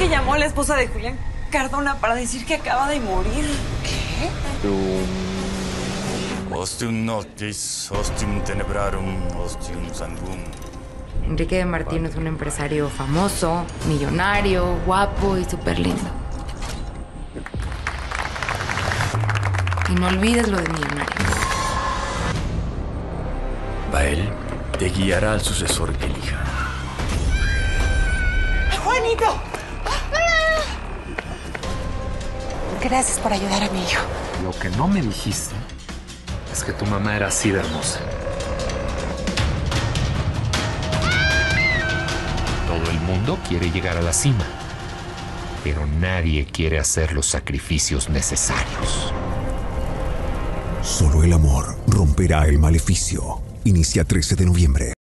que llamó a la esposa de Julián Cardona para decir que acaba de morir. ¿Qué? Enrique de Martino es un empresario famoso, millonario, guapo y súper lindo. Y no olvides lo de millonario. Bael te guiará al sucesor que elija. ¡Juanito! Gracias por ayudar a mi hijo. Lo que no me dijiste es que tu mamá era así de hermosa. Todo el mundo quiere llegar a la cima, pero nadie quiere hacer los sacrificios necesarios. Solo el amor romperá el maleficio. Inicia 13 de noviembre.